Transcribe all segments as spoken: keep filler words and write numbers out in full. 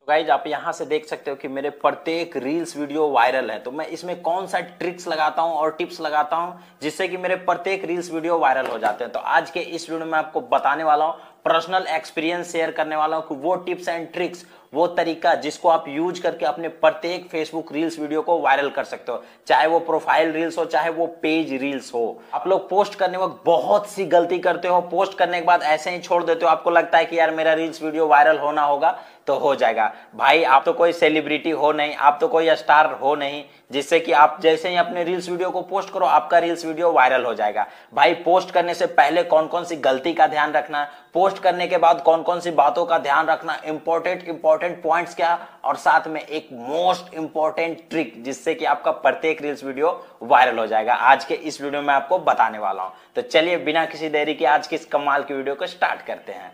Guys आप यहाँ से देख सकते हो कि मेरे प्रत्येक रील्स वीडियो वायरल है। तो मैं इसमें कौन सा ट्रिक्स लगाता हूँ और टिप्स लगाता हूँ जिससे कि मेरे प्रत्येक रील्स वीडियो वायरल हो जाते हैं। तो आज के इस वीडियो में आपको बताने वाला हूँ, पर्सनल एक्सपीरियंस शेयर करने वाला हूँ कि वो टिप्स एंड ट्रिक्स, वो तरीका जिसको आप यूज करके अपने प्रत्येक फेसबुक रील्स वीडियो को वायरल कर सकते हो, चाहे वो प्रोफाइल रील्स हो चाहे वो पेज रील्स हो। आप लोग पोस्ट करने वक्त बहुत सी गलती करते हो, पोस्ट करने के बाद ऐसे ही छोड़ देते हो। आपको लगता है कि यार मेरा रील्स वीडियो वायरल होना होगा तो हो जाएगा। भाई आप तो कोई सेलिब्रिटी हो नहीं, आप तो कोई स्टार हो नहीं जिससे कि आप जैसे ही अपने रील्स वीडियो को पोस्ट करो आपका रील्स वीडियो वायरल हो जाएगा। भाई पोस्ट करने से पहले कौन कौन सी गलती का ध्यान रखना, पोस्ट करने के बाद कौन कौन सी बातों का ध्यान रखना, इंपॉर्टेंट इंपॉर्टेंट पॉइंट्स क्या, और साथ में एक मोस्ट इंपॉर्टेंट ट्रिक जिससे कि आपका प्रत्येक रील्स वीडियो वायरल हो जाएगा, आज के इस वीडियो में आपको बताने वाला हूं। तो चलिए बिना किसी देरी के आज की इस कमाल की वीडियो को स्टार्ट करते हैं।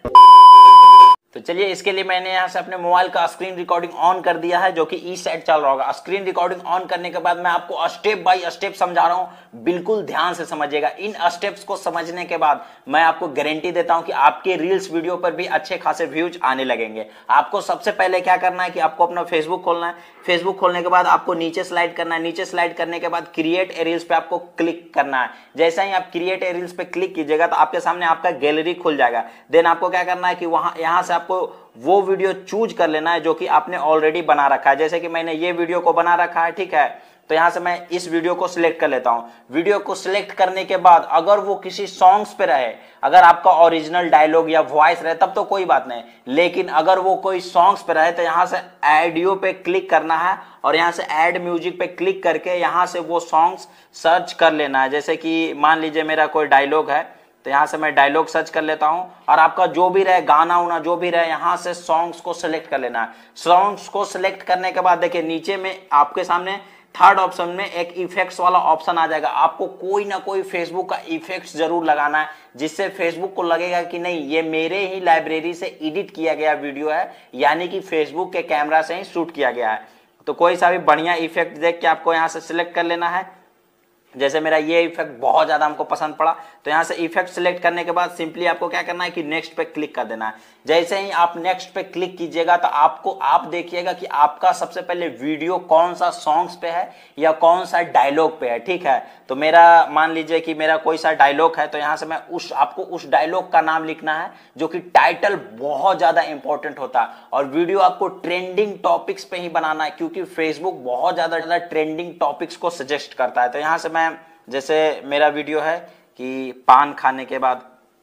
तो चलिए इसके लिए मैंने यहाँ से अपने मोबाइल का स्क्रीन रिकॉर्डिंग ऑन कर दिया है, जो कि इस साइड चल रहा होगा। स्क्रीन रिकॉर्डिंग ऑन करने के बाद मैं आपको स्टेप बाय स्टेप समझा रहा हूँ, बिल्कुल ध्यान से समझिएगा। इन स्टेप्स को समझने के बाद मैं आपको गारंटी देता हूं कि आपके रील्स वीडियो पर भी अच्छे खासे व्यूज आने लगेंगे। आपको सबसे पहले क्या करना है कि आपको अपना फेसबुक खोलना है। फेसबुक खोलने के बाद आपको नीचे स्लाइड करना है। नीचे स्लाइड करने के बाद क्रिएट ए रील्स पे आपको क्लिक करना है। जैसे ही आप क्रिएट ए रील्स पे क्लिक कीजिएगा तो आपके सामने आपका गैलरी खुल जाएगा। देन आपको क्या करना है कि वहां यहां से आपको वो वीडियो चूज कर लेना है जो कि आपने ऑलरेडी बना रखा है। जैसे कि मैंने ये वीडियो को बना रखा है, ठीक है, तो यहां से मैं इस वीडियो को सिलेक्ट कर लेता हूं। वीडियो को सिलेक्ट करने के बाद अगर वो किसी सॉन्ग्स पे रहे, अगर आपका ओरिजिनल डायलॉग या वॉइस रहे तब तो कोई बात नहीं, लेकिन अगर वो कोई सॉन्ग्स पे रहे तो यहां से ऑडियो पे क्लिक करना है और यहां से ऐड म्यूजिक पे क्लिक करके यहां से वो सॉन्ग्स सर्च कर लेना है। जैसे कि मान लीजिए मेरा कोई डायलॉग है तो यहां से मैं डायलॉग सर्च कर लेता हूं, और आपका जो भी रहे गाना उना जो भी रहे यहां से सॉन्ग्स को सिलेक्ट कर लेना है। सॉन्ग्स को सिलेक्ट करने के बाद देखिए नीचे में आपके सामने थर्ड ऑप्शन में एक इफेक्ट्स वाला ऑप्शन आ जाएगा। आपको कोई ना कोई फेसबुक का इफेक्ट्स जरूर लगाना है जिससे फेसबुक को लगेगा कि नहीं ये मेरे ही लाइब्रेरी से एडिट किया गया वीडियो है, यानी कि फेसबुक के कैमरा से ही शूट किया गया है। तो कोई सा भी बढ़िया इफेक्ट देख के आपको यहां से सिलेक्ट कर लेना है। जैसे मेरा ये इफेक्ट बहुत ज्यादा हमको पसंद पड़ा तो यहां से इफेक्ट सिलेक्ट करने के बाद सिंपली आपको क्या करना है कि नेक्स्ट पे क्लिक कर देना है। जैसे ही आप नेक्स्ट पे क्लिक कीजिएगा तो आपको आप देखिएगा कि आपका सबसे पहले वीडियो कौन सा सॉन्ग्स पे है या कौन सा डायलॉग पे है, ठीक है। तो मेरा मान लीजिए कि मेरा कोई सा डायलॉग है तो यहां से मैं उस आपको उस डायलॉग का नाम लिखना है, जो कि टाइटल बहुत ज्यादा इंपॉर्टेंट होता है, और वीडियो आपको ट्रेंडिंग टॉपिक्स पे ही बनाना है क्योंकि फेसबुक बहुत ज्यादा ज्यादा ट्रेंडिंग टॉपिक्स को सजेस्ट करता है। तो यहां से मैं जैसे मेरा वीडियो है कि पान खाने के बाद,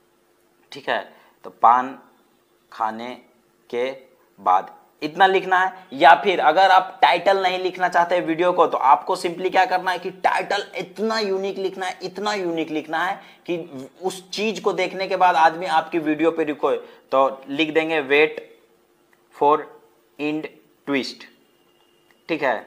ठीक है, तो पान खाने के बाद इतना लिखना है। या फिर अगर आप टाइटल नहीं लिखना चाहते वीडियो को तो आपको सिंपली क्या करना है कि टाइटल इतना यूनिक लिखना है, इतना यूनिक लिखना है कि उस चीज को देखने के बाद आदमी आपकी वीडियो पे रुके। तो लिख देंगे वेट फॉर इंड ट्विस्ट, ठीक है।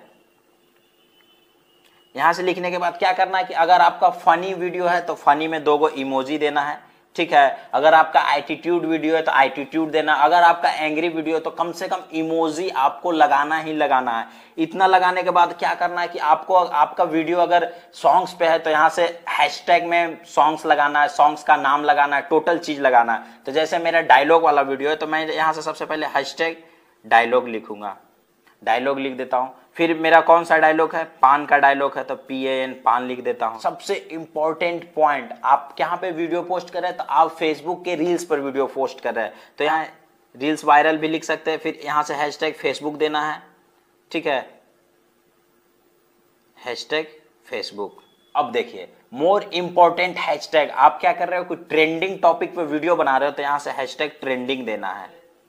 यहां से लिखने के बाद क्या करना है कि अगर आपका फनी वीडियो है तो फनी में दो गो इमोजी देना है, ठीक है। अगर आपका एटीट्यूड वीडियो है तो एटीट्यूड देना। अगर आपका एंग्री वीडियो है तो कम से कम इमोजी आपको लगाना ही लगाना है। इतना लगाने के बाद क्या करना है कि आपको आपका वीडियो अगर सॉन्ग्स पे है तो यहां से हैशटैग में सॉन्ग्स लगाना है, सॉन्ग्स का नाम लगाना है, टोटल चीज लगाना है। तो जैसे मेरा डायलॉग वाला वीडियो है तो मैं यहां से सबसे पहले हैशटैग डायलॉग लिखूंगा, डायलॉग लिख देता हूं। फिर मेरा कौन सा डायलॉग है, पान का डायलॉग है तो पी ए एन पान लिख देता हूं। सबसे इंपॉर्टेंट पॉइंट, आप यहाँ पे वीडियो पोस्ट कर रहे हैं तो आप फेसबुक के रील्स पर वीडियो पोस्ट कर रहे हैं तो यहाँ रील्स वायरल भी लिख सकते हैं। फिर यहां से हैशटैग फेसबुक देना है, ठीक है, हैशटैग फेसबुक। अब देखिए मोर इंपॉर्टेंट हैशटैग, आप क्या कर रहे हो कि ट्रेंडिंग टॉपिक पे वीडियो बना रहे हो तो यहां से हैशटैग ट्रेंडिंग देना है।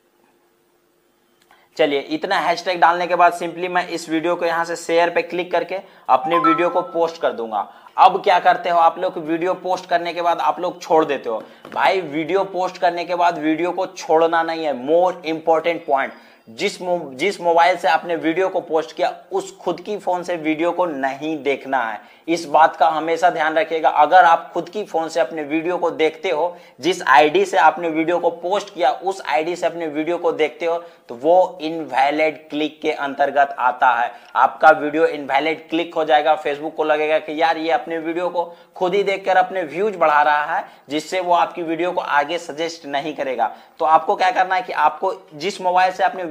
चलिए इतना हैशटैग डालने के बाद सिंपली मैं इस वीडियो को यहां से शेयर पे क्लिक करके अपने वीडियो को पोस्ट कर दूंगा। अब क्या करते हो आप लोग, वीडियो पोस्ट करने के बाद आप लोग छोड़ देते हो। भाई वीडियो पोस्ट करने के बाद वीडियो को छोड़ना नहीं है। मोर इंपॉर्टेंट पॉइंट, जिस मो, जिस मोबाइल से आपने वीडियो को पोस्ट किया उस खुद की फोन से वीडियो को नहीं देखना है। इस बात का हमेशा ध्यान रखिएगा। अगर आप खुद की फोन से अपने वीडियो को देखते हो, जिस आईडी से आपने वीडियो को पोस्ट किया उस आईडी से अपने वीडियो को देखते हो तो वो इनवैलिड क्लिक के अंतर्गत आता है। आपका वीडियो इनवैलिड क्लिक हो जाएगा। फेसबुक को लगेगा कि यार ये अपने वीडियो को खुद ही देखकर अपने व्यूज बढ़ा रहा है, जिससे वो आपकी वीडियो को आगे सजेस्ट नहीं करेगा। तो आपको क्या करना है कि आपको जिस मोबाइल से आपने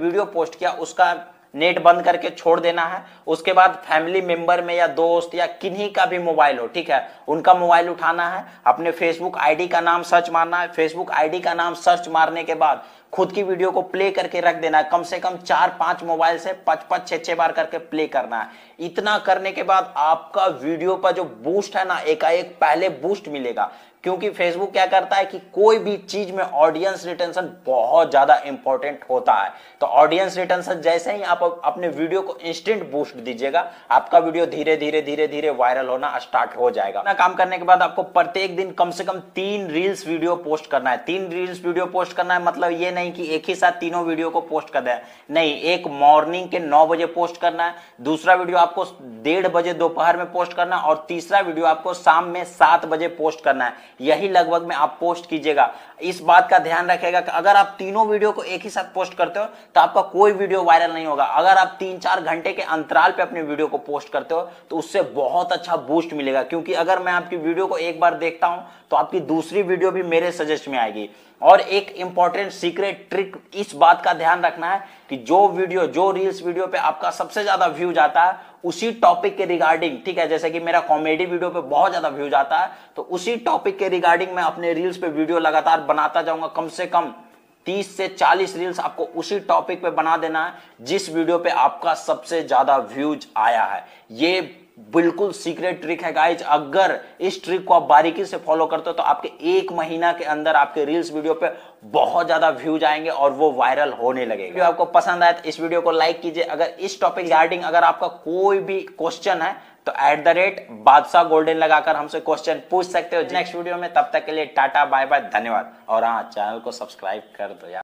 वीडियो पोस्ट किया उसका नेट बंद करके छोड़ देना है। उसके बाद फैमिली मेंबर में या दोस्त या किन्हीं का भी मोबाइल हो, ठीक है, उनका मोबाइल उठाना है, अपने फेसबुक आईडी का नाम सर्च मारना है। फेसबुक आईडी का नाम सर्च मारने के बाद खुद की वीडियो को प्ले करके रख देना है। कम से कम चार पांच मोबाइल से पांच पांच छह छह बार करके प्ले करना है। इतना करने के बाद आपका वीडियो पर जो बूस्ट है ना, एकाएक पहले बूस्ट मिलेगा, क्योंकि फेसबुक क्या करता है कि कोई भी चीज में ऑडियंस रिटेंशन बहुत ज्यादा इंपॉर्टेंट होता है। तो ऑडियंस रिटेंशन जैसे ही आप अपने वीडियो को इंस्टेंट बूस्ट दीजिएगा, आपका वीडियो धीरे धीरे धीरे धीरे वायरल होना स्टार्ट हो जाएगा। ना काम करने के बाद आपको प्रत्येक दिन कम से कम तीन रील्स वीडियो पोस्ट करना है। तीन रील्स वीडियो पोस्ट करना है मतलब ये नहीं कि एक ही साथ तीनों वीडियो को पोस्ट कर दें, नहीं, एक मॉर्निंग के नौ बजे पोस्ट करना है, दूसरा वीडियो आपको डेढ़ बजे दोपहर में पोस्ट करना है और तीसरा वीडियो आपको शाम में सात बजे पोस्ट करना है। यही लगभग में आप पोस्ट कीजिएगा। इस बात का ध्यान रखिएगा कि अगर आप तीनों वीडियो को एक ही साथ पोस्ट करते हो तो आपका कोई वीडियो वायरल नहीं होगा। अगर आप तीन चार घंटे के अंतराल पे अपने वीडियो को पोस्ट करते हो तो उससे बहुत अच्छा बूस्ट मिलेगा, क्योंकि अगर मैं आपकी वीडियो को एक बार देखता हूं तो आपकी दूसरी वीडियो भी मेरे सजेस्ट में आएगी। और एक इंपॉर्टेंट सीक्रेट ट्रिक इस बात का ध्यान रखना है कि जो वीडियो जो रील्स वीडियो पे आपका सबसे ज्यादा व्यूज आता है उसी टॉपिक के रिगार्डिंग, ठीक है, जैसे कि मेरा कॉमेडी वीडियो पे बहुत ज्यादा व्यूज आता है तो उसी टॉपिक के रिगार्डिंग मैं अपने रील्स पे वीडियो लगातार बनाता जाऊंगा। कम से कम तीस से चालीस रील्स आपको उसी टॉपिक पे बना देना है जिस वीडियो पे आपका सबसे ज्यादा व्यूज आया है। ये बिल्कुल सीक्रेट ट्रिक है गाइज। अगर इस ट्रिक को आप बारीकी से फॉलो करते हो तो आपके एक महीना के अंदर आपके रील्स वीडियो पे बहुत ज्यादा व्यूज आएंगे और वो वायरल होने लगेगा। वीडियो आपको पसंद आए तो इस वीडियो को लाइक कीजिए। अगर इस टॉपिक रिगार्डिंग अगर आपका कोई भी क्वेश्चन है तो at the rate Badshah golden लगाकर हमसे क्वेश्चन पूछ सकते हो नेक्स्ट वीडियो में। तब तक के लिए टाटा बाय बाय, धन्यवाद। और हाँ, चैनल को सब्सक्राइब कर दो यार।